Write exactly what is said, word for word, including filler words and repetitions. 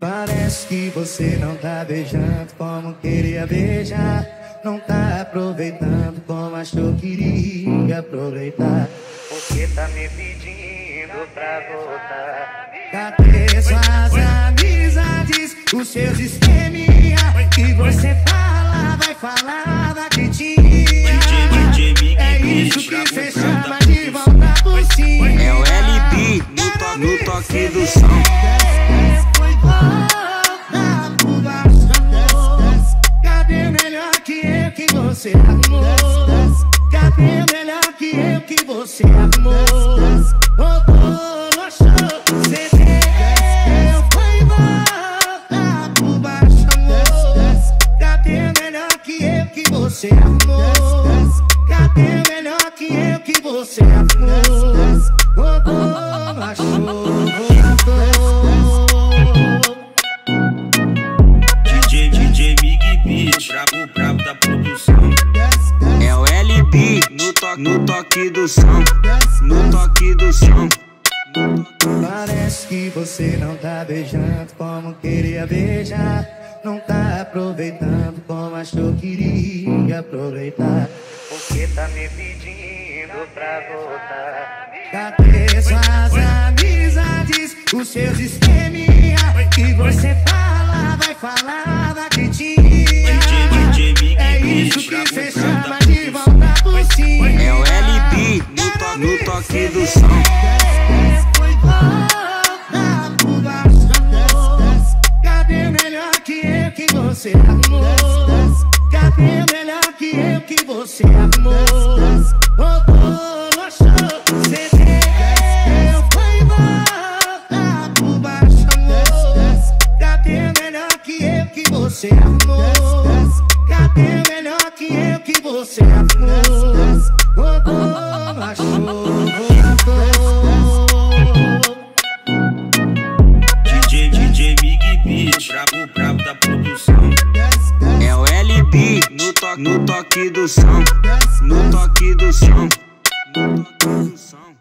Parece que você não tá beijando como queria beijar, não tá aproveitando como achou que iria aproveitar. Porque tá me pedindo pra voltar. Cadê suas amizades, os seus esqueminha que você fala, vai falar da critinha. É isso que cê chama de voltar por cima. É o L B no, to no toque do som. Cadê melhor que eu que você arrumou? Cadê melhor que eu que você arrumou? Rodou no show, cê deu, foi embora por baixo, amor. Cadê melhor que eu que você arrumou? Cadê melhor que eu que você arrumou? Rodou no show, Brabo, brabo da produção. É o L B no, to no toque do som. No toque do som. Parece que você não tá beijando como queria beijar, não tá aproveitando como achou que iria aproveitar. Porque tá me pedindo pra voltar. Cadê suas amizades, os seus esqueminha que você fala, vai falar da critinha. É isso que cê chama de voltar por cima. É o L B no, to no toque do som. Foi embora por baixo, amor. Cadê melhor que eu que você arrumou? Cadê melhor que eu que você arrumou? Rodou no show, cê deu, foi embora por baixo, amor. Cadê melhor que eu que você arrumou? Cadê melhor que eu que você arrumou? Rodou no show, DJ, DJ Big Beat, brabo, brabo da produção. É o L B no, to no toque do som. No toque do som. No toque do som.